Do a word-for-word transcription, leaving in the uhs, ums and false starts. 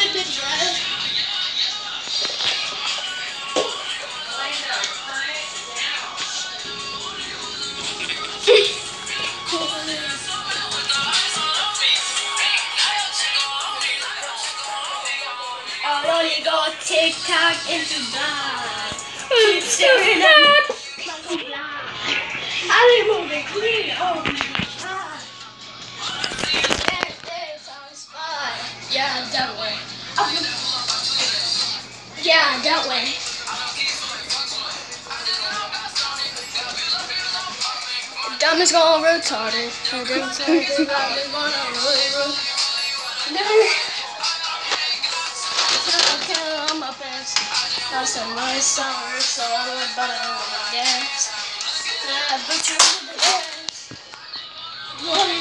the dress. Oh, you go TikTok into blind. Keep staring at me like I'm blind. I didn't move it clean. Oh my God. That is on the spot. Yeah, that way. Oh. Yeah, that way. Dumb is gone retarded. I didn't say that I was gonna really rude. Never. On my best. That's a nice summer, so I would butter on my gas. Yeah, but you're the best.